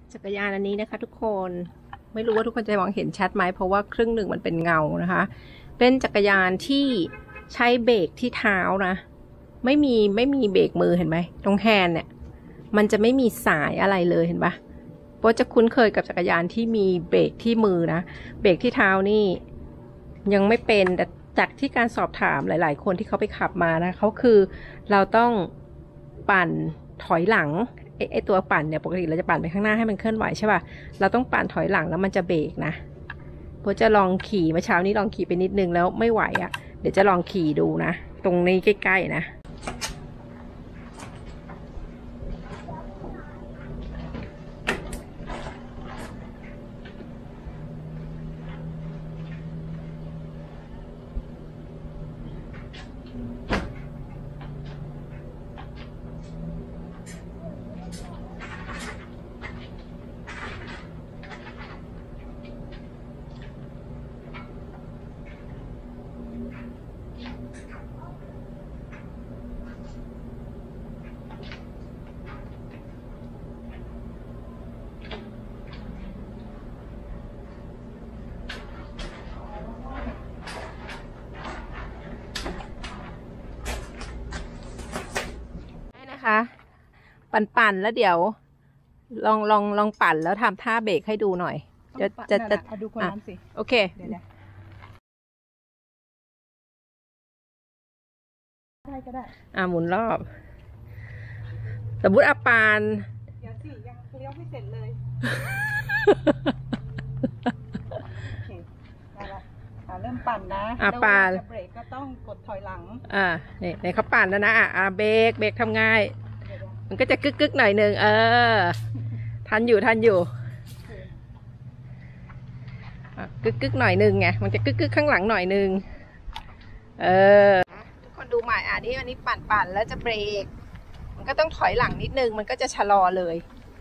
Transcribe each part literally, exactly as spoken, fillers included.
จักรยานอันนี้นะคะทุกคนไม่รู้ว่าทุกคนจะมองเห็นชัดไหมเพราะว่าครึ่งหนึ่งมันเป็นเงานะคะเป็นจักรยานที่ใช้เบรกที่เท้านะไม่มีไม่มีเบรกมือเห็นไหมตรงแฮนด์เนี่ยมันจะไม่มีสายอะไรเลยเห็นปะโบจะคุ้นเคยกับจักรยานที่มีเบรกที่มือนะเบรกที่เท้านี่ยังไม่เป็นแต่จากที่การสอบถามหลายๆคนที่เขาไปขับมานะเขาคือเราต้องปั่นถอยหลังไอ้ตัวปั่นเนี่ยปกติเราจะปั่นไปข้างหน้าให้มันเคลื่อนไหวใช่ป่ะเราต้องปั่นถอยหลังแล้วมันจะเบรกนะโบจะลองขี่เมื่อเช้านี้ลองขี่ไปนิดนึงแล้วไม่ไหวอ่ะเดี๋ยวจะลองขี่ดูนะตรงนี้ใกล้ๆนะนะคะปั่นๆแล้วเดี๋ยวลองลองลองปั่นแล้วทำท่าเบรกให้ดูหน่อยจะจะจะดูคนนั้นสิโอเคได้ก็ได้อ่าหมุนรอบสมมติอาปานเดี๋ยวสิยังเลี้ยวไม่เสร็จเลยโอเคได้ละอ่าเริ่มปั่นนะอาปานเบรกก็ต้องกดถอยหลังอ่าเนี่ยเนี่ยเขาปั่นแล้วนะอ่าเบรกเบรกทำง่ายมันก็จะกึกกึกหน่อยหนึ่งเออทันอยู่ทันอยู่กึกกึกหน่อยหนึ่งไงมันจะกึกกึกข้างหลังหน่อยหนึ่งเออทุกคนดูใหม่อ่ะนี่อันนี้ปั่นปั่นแล้วจะเบรกมันก็ต้องถอยหลังนิดนึงมันก็จะชะลอเลย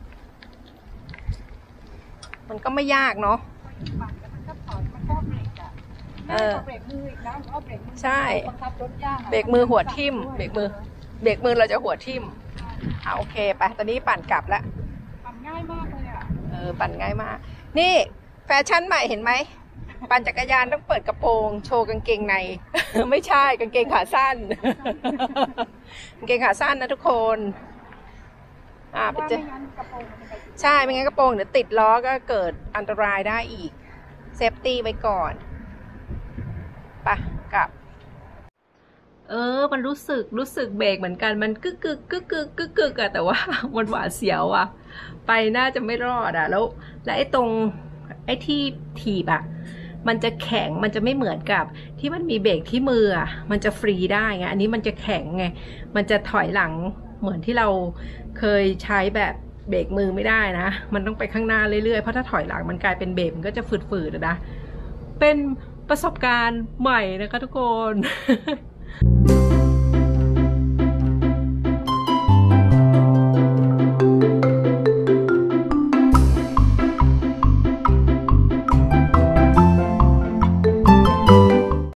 มันก็ไม่ยากเนาะปั่นแล้วมันก็ถอยมันก็เบรกอ่ะเออเบรกมืออีกนะเอาเบรกมือใช่เบรกมือหัวทิ่มเบรกมือเบรกมือเราจะหัวทิ่มอ่ะโอเคไปตอนนี้ปั่นกลับแล้วปั่นง่ายมากเลยอ่ะเออปั่นง่ายมากนี่แฟชั่นใหม่เห็นไหมปั่นจักรยานต้องเปิดกระโปรงโชว์กางเกงในไม่ใช่กางเกงขาสั้นกางเกงขาสั้นนะทุกคนอ่าไปเจอใช่ไม่งั้นกระโปรงเดี๋ยวติดล้อก็เกิดอันตรายได้อีกเซฟตี้ไว้ก่อนไปกลับเออมันรู้สึกรู้สึกเบรกเหมือนกันมันกึกกึกกึกกึกกึกกึกอะแต่ว่ามันหวาดเสียวอะไปน่าจะไม่รอดอะแล้วและไอ้ตรงไอ้ที่ถีบอะมันจะแข็งมันจะไม่เหมือนกับที่มันมีเบรกที่มืออะมันจะฟรีได้ไงอันนี้มันจะแข็งไงมันจะถอยหลังเหมือนที่เราเคยใช้แบบเบรกมือไม่ได้นะมันต้องไปข้างหน้าเรื่อยๆเพราะถ้าถอยหลังมันกลายเป็นเบรกมันก็จะฝืดๆนะเป็นประสบการณ์ใหม่นะคะทุกคน